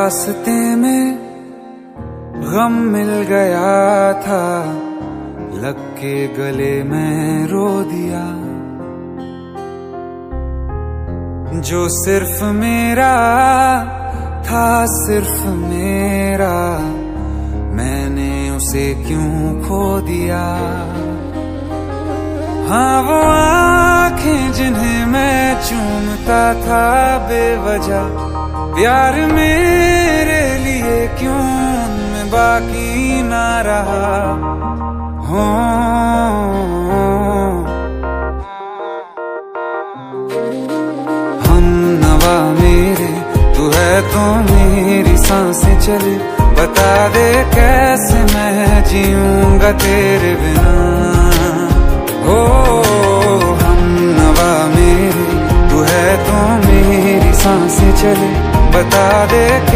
रास्ते में गम मिल गया था, लग के गले में रो दिया। जो सिर्फ मेरा था, सिर्फ मेरा, मैंने उसे क्यों खो दिया। हाँ वो आँखें जिन्हें मैं चूमता था बेवजह, प्यार मेरे लिए क्यों उनमें बाकी ना रहा। हो हम नवा मेरे, तू है तो मेरी सांसें चले, बता दे कैसे मैं जीऊंगा तेरे बिना। हो हम नवा मेरे, तू है तो मेरी सांसें चले, बता दे